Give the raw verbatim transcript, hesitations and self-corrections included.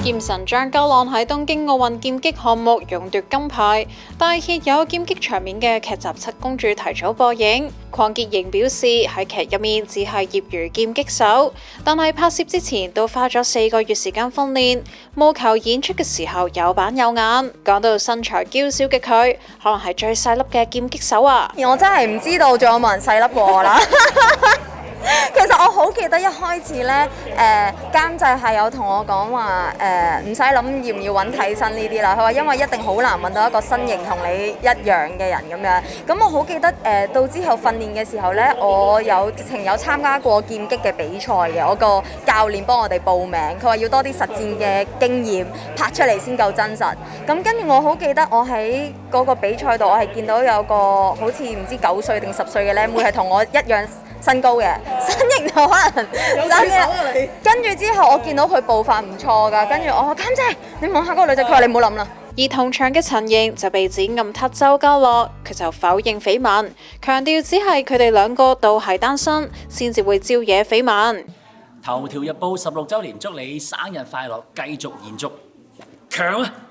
劍神張家朗喺東京奧運劍擊項目勇奪金牌，大揭有劍擊場面嘅劇集《七公主》提早播映。鄺潔瑩表示喺劇入面只係業餘劍擊手，但係拍攝之前都花咗四個月時間訓練，務求演出嘅時候有板有眼。講到身材嬌小嘅佢，可能係最細粒嘅劍擊手啊！ 我真係唔知道仲有冇人細粒過我啦。其實我好記得一開始咧，誒、呃、監製係有同我講話，誒唔使諗要唔要揾替身呢啲啦。佢話因為一定好難揾到一個身形同你一樣嘅人咁樣。咁我好記得誒、呃、到之後訓練嘅時候咧，我有直情有參加過劍擊嘅比賽嘅。我個教練幫我哋報名，佢話要多啲實戰嘅經驗拍出嚟先夠真實。咁跟住我好記得我喺嗰個比賽度，我係見到有個好似唔知九歲定十歲嘅靚妹係同我一樣身高嘅，身形就可能爭嘅。跟住之後，我見到佢步伐唔錯㗎，跟住我話監製，你望下嗰個女仔，佢話你唔好諗啦。 而同場嘅陳瑩就被指暗撻周家樂，佢就否認緋聞，強調只係佢哋兩個都係單身，先至會招惹緋聞。 頭條日報十六週年祝你生日快樂，繼續延續強啊！